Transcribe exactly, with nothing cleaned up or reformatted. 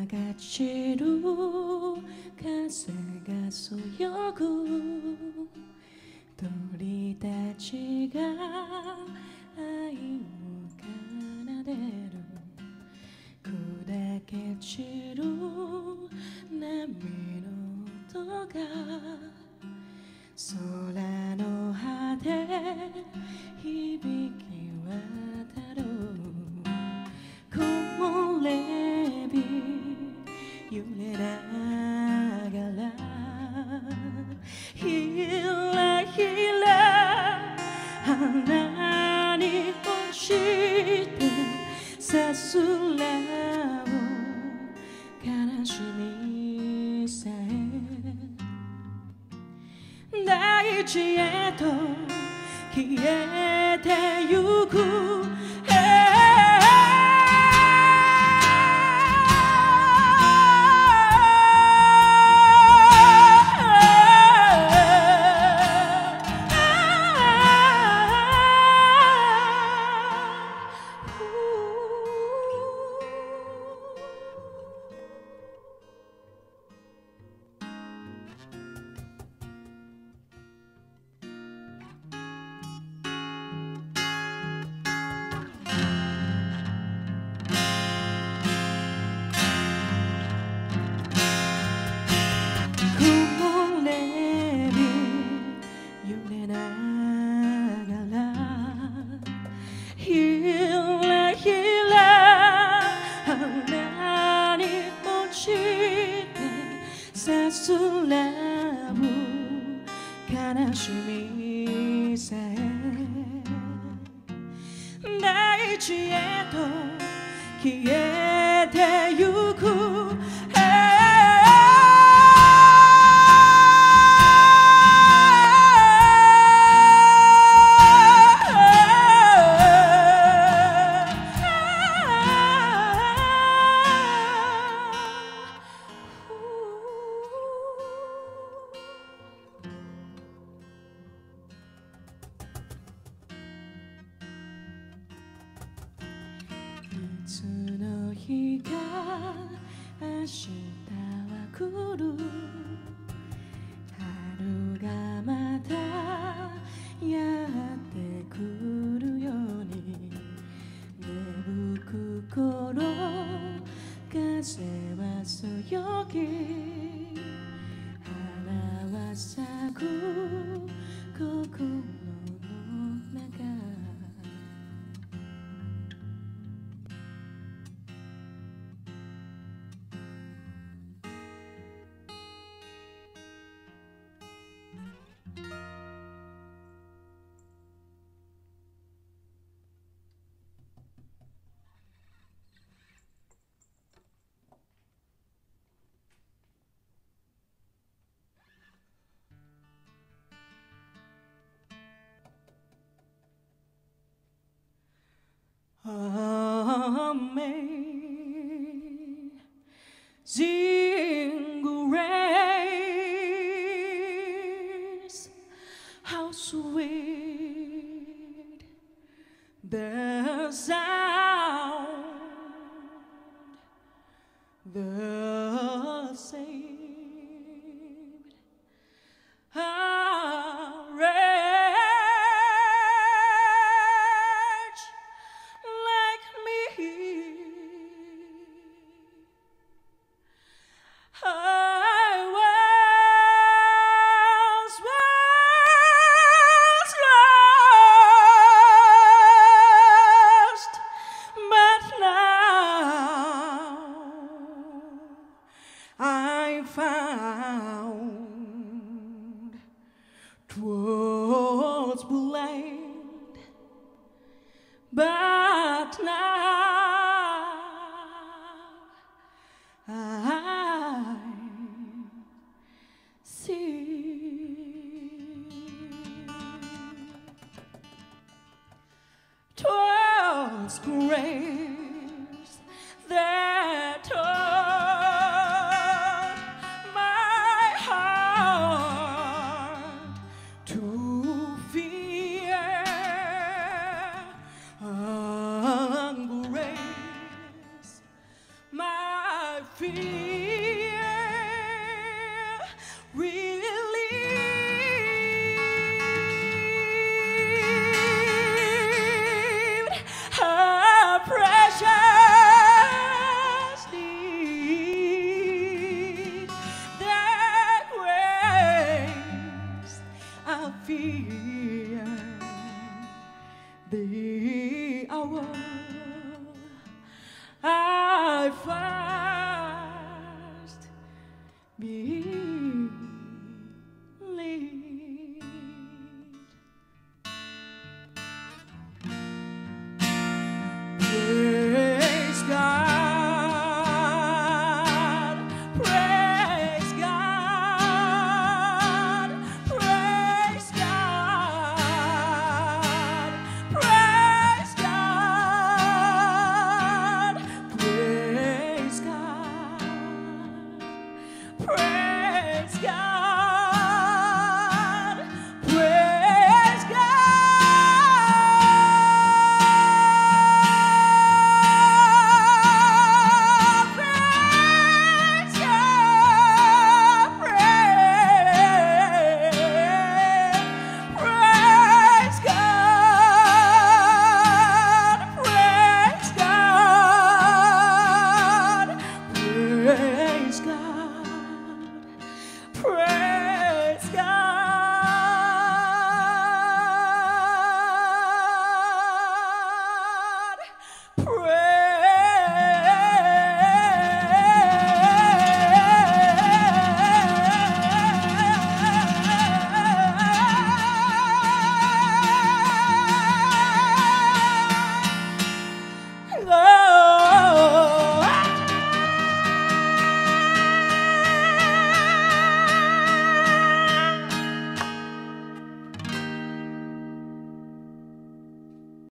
流しる風がそよぐ鳥たちが愛を奏でる砕け散る波の音が空の果て響き渡る木漏れ日揺れながらひらひら花に落ちてさすらう悲しみさえ大地へと消えてゆくさすらう悲しみさえ大地へと消えてゆくいつの日か明日は来る春がまたやってくるように芽吹く頃風はそよぎ花は咲く心の中Amazing grace, how sweet the sound, the saved a wretch like me. I was once lost, but now I found 'twas blind, but now I see. 'Twas grace that taught my heart to fear, and grace my fear. every hour I find